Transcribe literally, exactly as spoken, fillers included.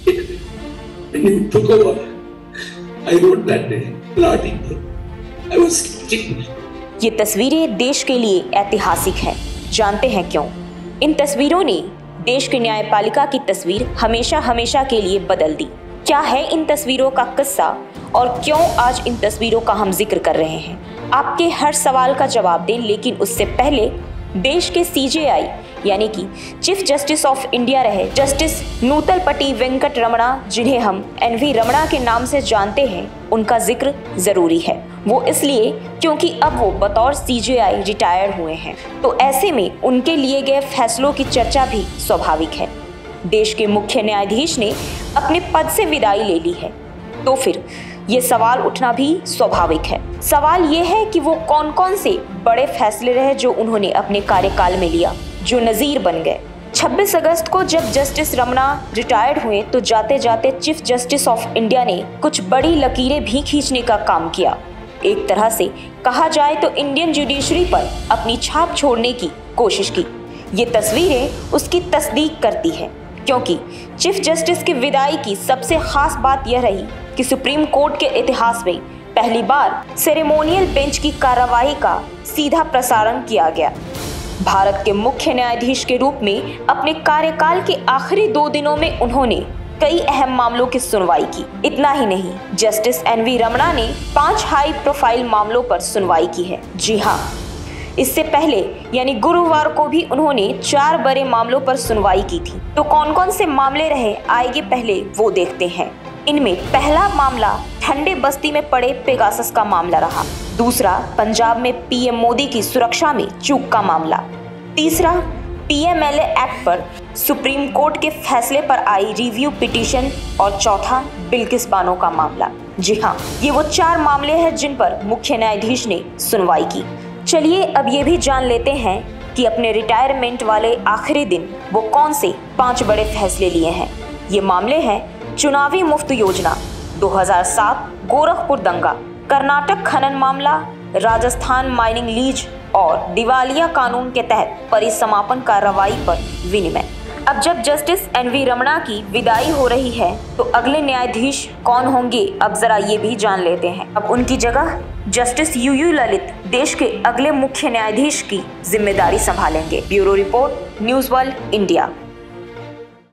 When you took over, I wrote that day, an article. I was sitting. ये तस्वीरें देश के लिए ऐतिहासिक हैं। जानते हैं क्यों? इन तस्वीरों ने देश की न्यायपालिका की तस्वीर हमेशा हमेशा के लिए बदल दी। क्या है इन तस्वीरों का किस्सा और क्यों आज इन तस्वीरों का हम जिक्र कर रहे हैं? आपके हर सवाल का जवाब दें, लेकिन उससे पहले देश के सी जे आई यानी कि चीफ जस्टिस ऑफ इंडिया रहे जस्टिस नूतलपटी वेंकट रमणा, जिन्हें हम एन वी रमणा के नाम से जानते हैं, उनका जिक्र जरूरी है। वो इसलिए क्योंकि अब वो बतौर सी जे आई रिटायर हुए हैं, तो ऐसे में उनके लिए गए फैसलों की चर्चा भी स्वाभाविक है। देश के मुख्य न्यायाधीश ने अपने पद से विदाई ले ली है, तो फिर ये सवाल उठना भी स्वाभाविक है। सवाल ये है कि वो कौन कौन से बड़े फैसले रहे जो उन्होंने अपने कार्यकाल में लिया, जो नज़ीर बन गए। छब्बीस अगस्त को जब जस्टिस रमणा रिटायर्ड हुए तो जाते जाते चीफ जस्टिस ऑफ इंडिया ने कुछ बड़ी लकीरें भी खींचने का काम किया। एक तरह से कहा जाए तो इंडियन जुडिशरी पर अपनी छाप छोड़ने की कोशिश की। ये तस्वीरें उसकी तस्दीक करती है, क्योंकि चीफ जस्टिस की विदाई की सबसे खास बात यह रही कि सुप्रीम कोर्ट के इतिहास में पहली बार सेरेमोनियल बेंच की कार्रवाई का सीधा प्रसारण किया गया। भारत के मुख्य न्यायाधीश के रूप में अपने कार्यकाल के आखिरी दो दिनों में उन्होंने कई अहम मामलों की सुनवाई की। इतना ही नहीं, जस्टिस एन वी रमणा ने पांच हाई प्रोफाइल मामलों पर सुनवाई की है। जी हाँ, इससे पहले यानी गुरुवार को भी उन्होंने चार बड़े मामलों पर सुनवाई की थी। तो कौन कौन से मामले रहे, आइए पहले वो देखते हैं। इनमें पहला मामला ठंडे बस्ती में पड़े पेगासस का मामला रहा। दूसरा, पंजाब में पी एम मोदी की सुरक्षा में चूक का मामला। तीसरा, P M L A act पर सुप्रीम कोर्ट के फैसले पर आई रिव्यू पिटीशन। और चौथा, बिल्किस बानो का मामला। जी हाँ, ये वो चार मामले हैं जिन पर मुख्य न्यायाधीश ने सुनवाई की। चलिए अब ये भी जान लेते हैं कि अपने रिटायरमेंट वाले आखिरी दिन वो कौन से पांच बड़े फैसले लिए हैं। ये मामले हैं चुनावी मुफ्त योजना, दो हज़ार सात गोरखपुर दंगा, कर्नाटक खनन मामला, राजस्थान माइनिंग लीज और दिवालिया कानून के तहत परिसमापन कार्रवाई पर विनिमय। अब जब जस्टिस एन वी रमणा की विदाई हो रही है तो अगले न्यायाधीश कौन होंगे, अब जरा ये भी जान लेते हैं। अब उनकी जगह जस्टिस यू यू ललित देश के अगले मुख्य न्यायाधीश की जिम्मेदारी संभालेंगे। Bureau report, news world India.